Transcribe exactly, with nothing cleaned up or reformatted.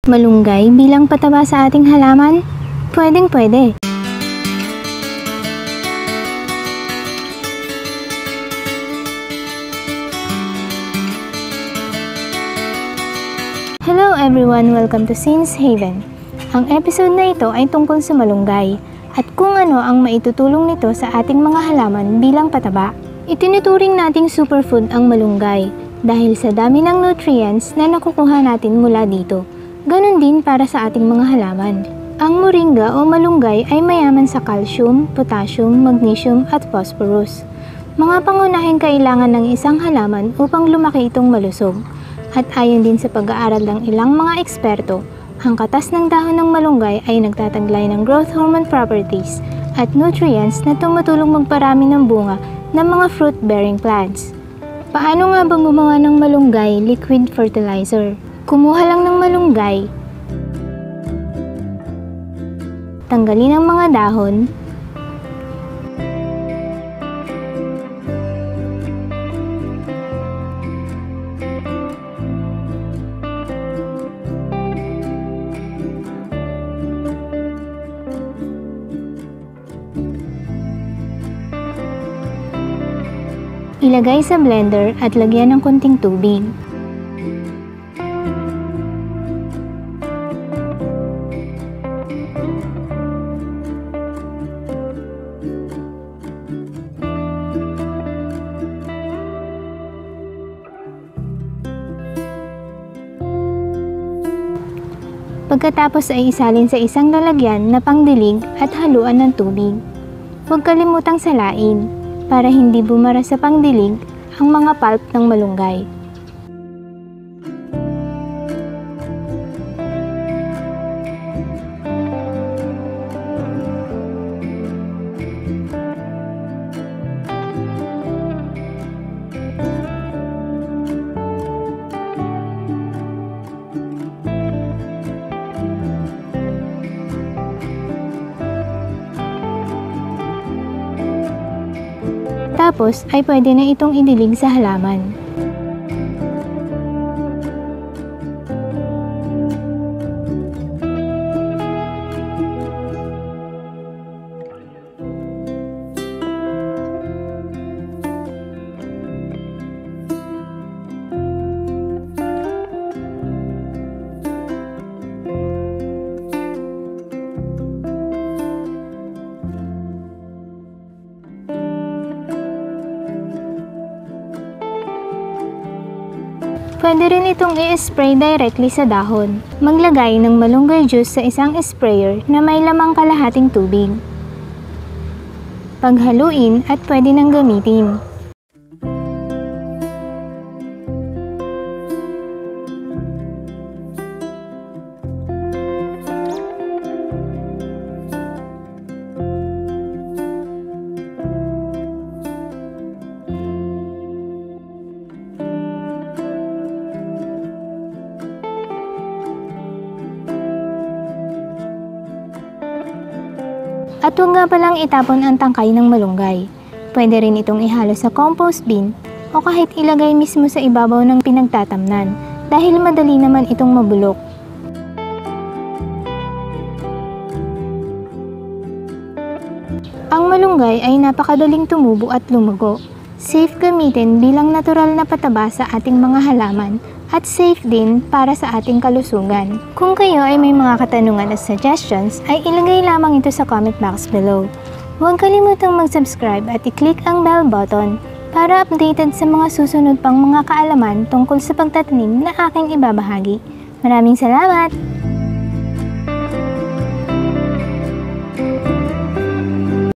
Malunggay bilang pataba sa ating halaman? Pwedeng pwede. Hello everyone! Welcome to Sin's Haven. Ang episode na ito ay tungkol sa malunggay at kung ano ang maitutulong nito sa ating mga halaman bilang pataba. Itinuturing nating superfood ang malunggay dahil sa dami ng nutrients na nakukuha natin mula dito. Ganon din para sa ating mga halaman. Ang moringa o malunggay ay mayaman sa calcium, potassium, magnesium at phosphorus. Mga pangunahing kailangan ng isang halaman upang lumaki itong malusog. At ayon din sa pag-aaral ng ilang mga eksperto, ang katas ng dahon ng malunggay ay nagtataglay ng growth hormone properties at nutrients na tumutulong magparami ng bunga ng mga fruit-bearing plants. Paano nga ba gumawa ng malunggay liquid fertilizer? Kumuha lang ng malunggay, tanggalin ang mga dahon, ilagay sa blender at lagyan ng konting tubig. Pagkatapos ay isalin sa isang lalagyan na pangdilig at haluan ng tubig. Huwag kalimutang salain para hindi bumara sa pangdilig ang mga pulp ng malunggay. Tapos ay pwede na itong idilig sa halaman. Pwede rin itong i-spray directly sa dahon. Maglagay ng malunggay juice sa isang sprayer na may lamang kalahating tubig. Paghaluin at pwede nang gamitin. At huwag nga palang itapon ang tangkay ng malunggay. Pwede rin itong ihalo sa compost bin o kahit ilagay mismo sa ibabaw ng pinagtatamnan dahil madali naman itong mabulok. Ang malunggay ay napakadaling tumubo at lumago. Safe gamitin bilang natural na pataba sa ating mga halaman at safe din para sa ating kalusugan. Kung kayo ay may mga katanungan at suggestions, ay ilagay lamang ito sa comment box below. Huwag kalimutang mag-subscribe at i-click ang bell button para updated sa mga susunod pang mga kaalaman tungkol sa pagtatanim na aking ibabahagi. Maraming salamat!